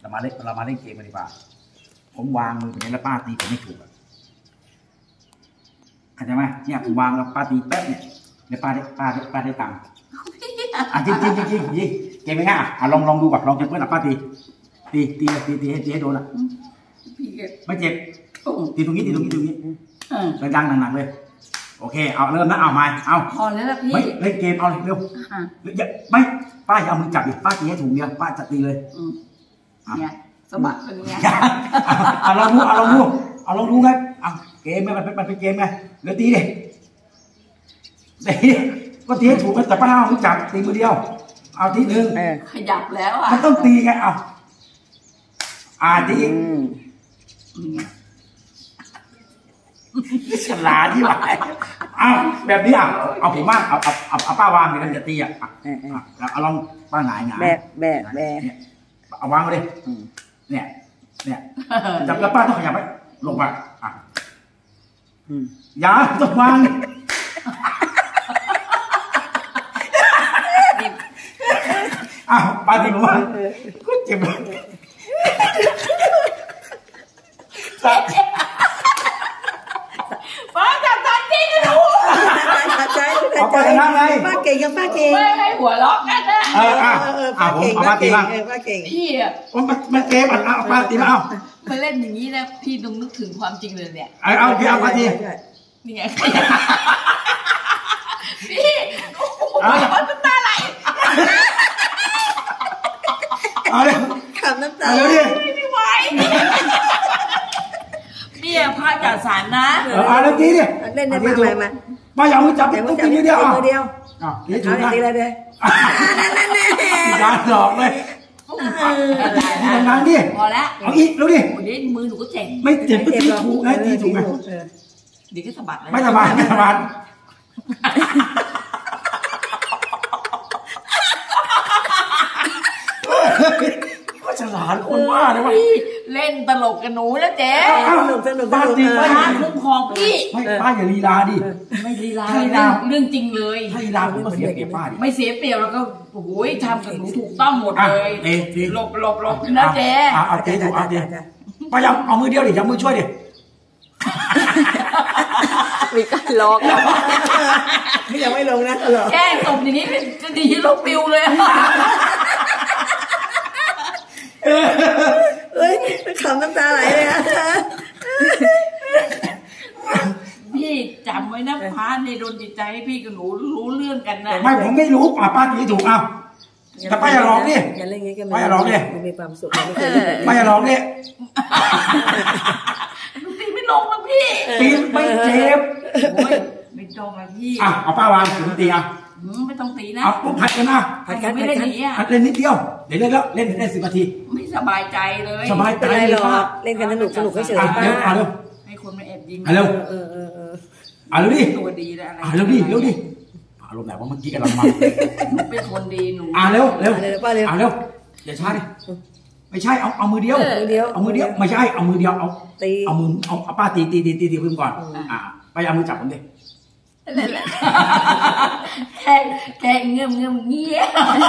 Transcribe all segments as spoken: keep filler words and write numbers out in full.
เรามาเล่นเรามาเล่นเกมกันดีกว่าผมวางมือไปแล้วป้าตีผมไม่ถูกเข้าใจไหมเนี่ยผมวางแล้วป้าตีแป๊บเนี่ยแล้วป้าได้ป้าได้ป้าได้ตังค์อ่ะจริงจริงจริงจริงจริงเกมไม่ง่ายอ่ะลองลองดูแบบลองจะเพื่อนอ่ะป้าตีตีตีตีตีให้ตีให้โดนอ่ะไม่เจ็บตีตรงนี้ตีตรงนี้ตรงนี้ดังๆหนักๆเลยโอเคเอาเริ่มนะเอามาเอาพอแล้วล่ะพี่ไม่เล่นเกมเอาเร็วอย่าไม่ป้าอย่าเอามือจับดิป้าตีให้ถูกเดียวป้าจะตีเลยเนี่ยสะบัดเป็นไงเอาลองดูเอาลองดูเอาลองดูไงเอาเกมมันเป็นมันเป็นเกมไงเดี๋ยวตีดิตีก็ตีให้ถูกแต่ป้าเอามือจับตีมือเดียวเอาทีหนึ่งขยับแล้วอ่ะมันต้องตีไงเอาอ่าตีฉลาดที่ไหนเอาแบบนี้อ่ะเอาผมมากเอาเอาเอาป้าวางกันจะตีอ่ะเอาลองป้าหงายหงายแบะแบะแบะเอาวางเลยเนี่ยเนี่ยจับแล้วป้าต้องขยับไปลงมาอ่ะอย่าต้องวางอ้าวป้าตีผมว่าก็เจ็บเลยป้าจับตันที่กันดูเอาป้าชนะไงป้าเก่งกับป้าเก่งไม่ให้หัวล็อกกันนะเอออ่ะอ่ะผมเอาป้าตีบ้างพี่อ่ะมันมันเกมอ่ะเอาป้าตีมาเอามาเล่นอย่างนี้นะพี่ต้องนึกถึงความจริงเลยเนี่ยเอาเอาพี่เอาป้าตีนี่ไงพี่โอ้โหน้ำตาไหลเอาเลยขับน้ำตาเอาเลยไม่ไหวเนี่ยพระจัดสรรนะเอาเลยตีดิเล่นได้มาอะไรมาป้าอย่ามือจับต้องตีเดียวมือเดียวอ่ะนี่ถูกนะตีเลยเลยนั่นแน่ยาหลอกเลยนี่นานดิพอแล้วเอาอีกแล้วดิวันนี้มือหนูก็เจ็บไม่เจ็บก็ตีถูกไงตีถูกไงเดี๋ยวก็สะบัดไม่สะบัดไม่สะบัดก็ฉลาดคนว่าเลยว่าเล่นตลกกับหนูแล้วเจ๊สนุกสนุกป้าจริงป้าคุ้มครองพี่ไม่ป้าอย่าลีลาดิไม่ลีลาเรื่องจริงเลยถ้าลีลาผมก็เสียเปรียบป้าดิไม่เสียเปรียบแล้วก็โอ้ยทำกับหนูถูกต้องหมดเลยหลบหลบหลบนะเจ๊เอาเจ๊ถูกเอาเจ๊ป้าอย่าเอามือเดียวดิอย่ามือช่วยดิมีการล็อกยังไม่ลงนะแก้ตบอย่างนี้เป็นจะดีลบปิวเลยเอ้ยขำน้ำตาไหลเลยอะพี่จำไว้นะพาในโดนจิตใจให้พี่กับหนูรู้เรื่องกันนะไม่ผมไม่รู้ป้าป้าตีถูกเอาแต่ป้าอย่าร้องดิอย่าเล่นงี้กันป้าอย่าร้องดิมีความสุขป้าอย่าร้องดิตีไม่ลงนะพี่ตีไม่เจ็บไม่ต้องนะพี่อ่ะเอาป้าวางถึงตีอ่ะไม่ต้องตีนะเอาผมผัดกันนะผัดกันไม่ได้หนีอ่ะผัดเล่นนิดเดียวเดี๋ยวเล่นแล้วเล่นได้สิบนาทีไม่สบายใจเลยสบายใจเลยป้าเล่นกันสนุกสนุกเฉยๆป้าเอาเร็วให้คนมาแอบยิงเอาเร็วเออเออเออเอาเร็วดิตัวดีแล้วอะไรเอาเร็วดิเร็วดิอารมณ์ไหนว่าเมื่อกี้กำลังมาหนูเป็นคนดีหนูอ่าเร็วเร็วป้าเร็วเอาเร็วอย่าช้าดิไม่ใช่เอาเอามือเดียวมือเดียวเอามือเดียวไม่ใช่เอามือเดียวเอาตีเอามือเอาเอาป้าตีตีตีตีตีพึ่งก่อนอ่าไปเอามือจับผมดิแค่แค่เงื่อมเงื่อมเงี้ย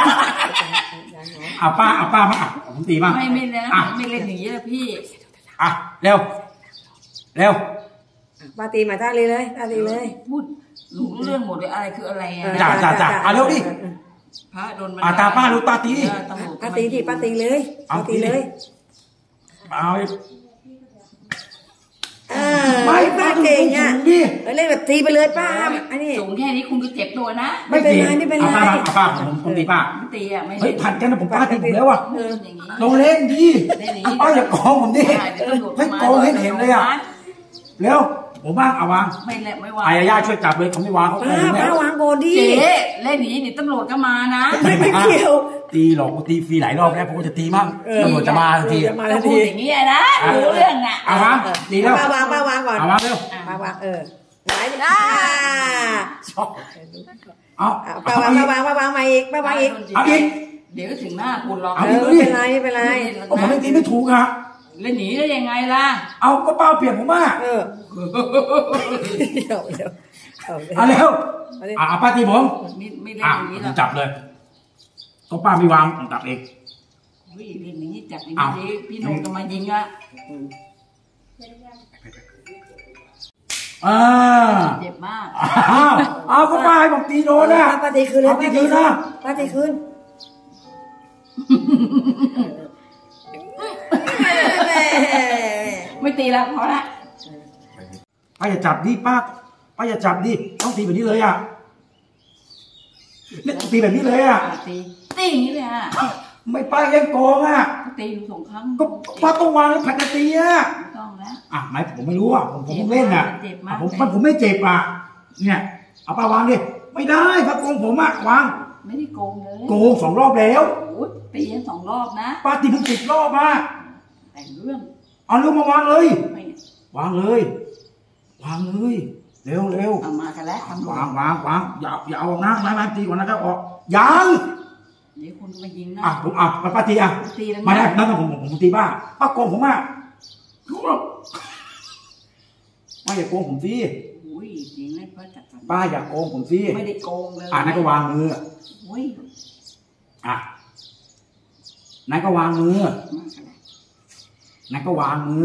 เอาป้าเอาป้ามาอ่ะผมตีมาไม่ไม่นะไม่เล่นอย่างนี้เลยพี่อ่ะเร็วเร็วป้าตีมาท่าเลยเลยท่าตีเลยพูดรู้เรื่องหมดเลยอะไรคืออะไรอ่ะจ่าจ่าจ่าเอาเร็วดิพระโดนมันอ่าตาป้ารู้ป้าตีดิป้าตีดิป้าตีเลยป้าตีเลยเอาไม่ป้าเก่งอ่ะเล่นแบบตีไปเลยป้าอันนี้สูงแค่นี้คุณก็เจ็บตัวนะไม่เป็นไรไม่เป็นไรป้าป้าผมผมตีป้าตีอ่ะไม่เฮ้ยผัดกันนะผมป้าตีผมแล้วอ่ะลงเล่นดิป้าอย่าโกงผมดิไม่โกงให้เห็นเลยอ่ะเร็วผมว่างเอาวางไม่แหละไม่วางไอ้ย่าช่วยจับเลยเขาไม่วางเขาโกงแล้ววางโกดีเจ๊เล่นนี้นี่ตำรวจก็มานะไม่ไม่เกี่ยวตีหลอกตีฟรีหลายรอบแล้วผมจะตีมั่งตำรวจจะมาทันทีก็พูดอย่างนี้นะรู้เรื่องอ่ะเอาวางดีแล้วป้าวางป้าวางก่อนเอาวางเร็วป้าวางเออไหนอ่าเอาป้าวางป้าวางป้าวางมาอีกป้าวางอีกเอาอีกเดี๋ยวถึงหน้าคุณหรอกไม่เป็นไรไม่เป็นไรผมไม่ตีไม่ถูกอ่ะเล่นหนีได้ยังไงล่ะเอาก็เป้าเปลี่ยนผมมาเออเอาเร็วเอาเร็วอ่าป้าตีผมไม่ไม่เล่นอย่างนี้หรอกจับเลยก็ป้าไม่วางจับเองอุ้ยเรื่องนี้จับอย่างนี้พี่โนก็มายิงอ่ะอ่าเจ็บมากอ้าวเอาก็ป้าให้ผมตีโดนนะป้าตีคืนเลยเอาตีคืนนะป้าตีคืนไม่ตีแล้วพอละป้าอย่าจับดิป้าป้าอย่าจับดิต้องตีแบบนี้เลยอ่ะเนี่ยตีแบบนี้เลยอ่ะตีตีอย่างนี้เลยอ่ะไม่ป้ายังโกงอ่ะตีอยู่สองครั้งก็ป้าต้องวางแล้วผัดกะตีอ่ะไม่ต้องแล้วอ่ะไม่ผมไม่รู้อ่ะผมผมเล่นอ่ะเจ็บมากผมมันผมไม่เจ็บอ่ะเนี่ยเอาป้าวางดิไม่ได้ป้าโกงผมอ่ะวางไม่ได้โกงเลยโกงสองรอบแล้วโอ้ตีสองรอบนะป้าตีผมสิบรอบอ่ะแต่งเรื่องเอาลูกมาวางเลยไม่วางเลย วางเลยเร็วเร็วเอามากันแล้วทำวางวางวางอย่าอย่าเอานะไม่ไม่ตีก่อนนะก็ออกยังเดี๋ยวคนมายิงนะอ่ะผมอ่ะมาป้าตีอ่ะตีแล้วมาได้นั่นผมผมผมตีป้าป้าโกงผมอ่ะป้าอย่าโกงผมสิอุ้ยยิงเลยเพราะจัดการป้าอย่าโกงผมสิไม่ได้โกงเลยอ่ะนั่นก็วางมืออุ้ยอ่ะนั่นก็วางมือมากันแล้วนั่นก็วางมือ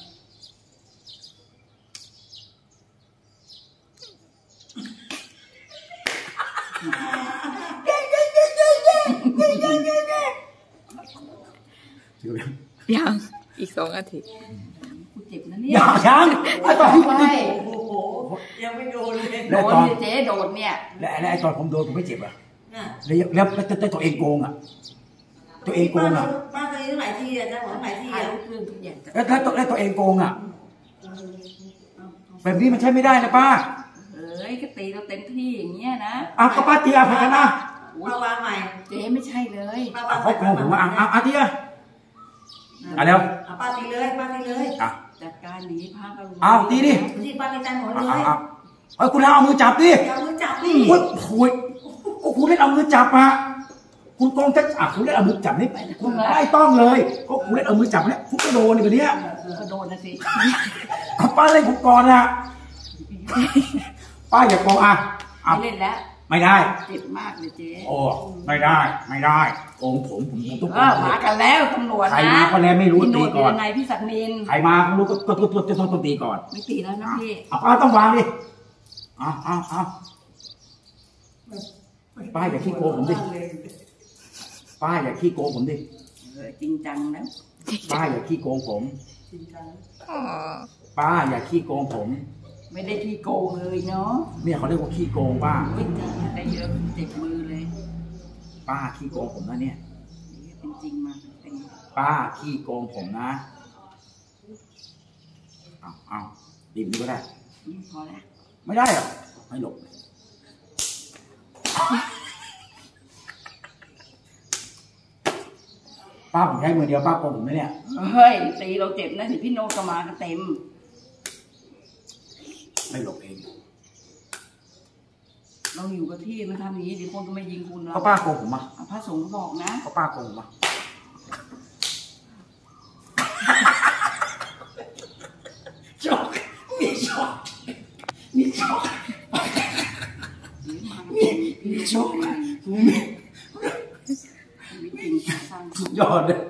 ยังอีกสองอาทิตย์กูเจ็บนะเนี่ยอย่ายังไอ้ตอนที่ผมไม่โอ้โหยังไม่โดนเลยโดนเนี่ยเจ๊โดนเนี่ยและและไอ้ตอนผมโดนผมไม่เจ็บอ่ะน่ะแล้วแล้วแล้วตัวเองโกงอ่ะตัวเองโกป้างอ่ะป้าตีตั้งหลายทีอ่ะจะบอกหลายทีถ่ายอ่ะรูปเรื่องทุกอย่างแล้วแล้วตัวแล้วตัวเองโกงอ่ะแบบนี้มันใช่ไม่ได้นะป้าเอ้ยก็ตีเราเต็มที่อย่างเงี้ยนะอ่ะก็ป้าตีอ่ะพอกันนะป้าวางใหม่เจ๊ไม่ใช่เลยป้าอ่ะวางใหเขาม่โกงผมอ่ะอ่ะอ่ะตีอ่ะอ่ะเร็วอ่ะป้าตีเลยป้าตีเลยอ่ะจัดการหนีพากันเอาตีดิที่ป้าตีใจหมดอ่ะเลอ่ะยอ่ะเฮ้ยคุณเอามือจับดิอย่ามือจับนี่โอ้ยโอ้ยโอ้คุณเล่นเอามือจับอ่ะคุณโกงจะอ่ะคุณเล่นเอามือจับนี่คุณไม่ต้องเลยก็คุณเล่นเอามือจับเนี่ยคุณก็โดนในแบบเนี้ยก็โดนนะสิอ่ะป้าเล่นผมก่อนอ่ะป้าอย่าโกงอ่ะอ่ะไม่เล่นแล้วไม่ได้เจ็บมากเลยเจ๊โอ้ไม่ได้ไม่ได้โกงผมผมผมต้องเออมากันแล้วตำรวจนะใครมาก็แล้วไม่รู้พี่โนตีดก่อนยังไงพี่ศักดิ์นินใครมาก็รู้ก็ก็ก็จะต้องต้องตีก่อนไม่ตีแล้วนะพี่เอาป้าต้องวางดิเอาเอาเอาป้าอย่าขี้โกงผมดิป้าอย่าขี้โกงผมดิเออจริงจังแล้วป้าอย่าขี้โกงผมอ๋อป้าอย่าขี้โกงผมไม่ได้ที่โกงเลยเนาะเนี่ยเขาเรียกว่าขี้โกงป้าไม่เจอได้เยอะเจ็บมือเลยป้าขี้โกงผมนะเนี่ยเป็นจริงมาเป็นป้าขี้โกงผมนะเอาเอาดีนี้ก็ได้พอแล้วไม่ได้หรอไม่หลบป้าผมใช้มือเดียวป้าโกงผมนะเนี่ยเฮ้ยตีเราเจ็บนะสิพี่โนก็มากันเต็มไม่หลบเองเราอยู่กับที่มันทำอย่างนี้เดี๋ยวคนก็ไม่ยิงคุณเราก็ป้าโกงผมมาเอาพระสงฆ์บอกนะก็ป้าโกงผมมาช็อกมีช็อกมีช็อกมีช็อกมีจริงสร้างสุดยอดเลย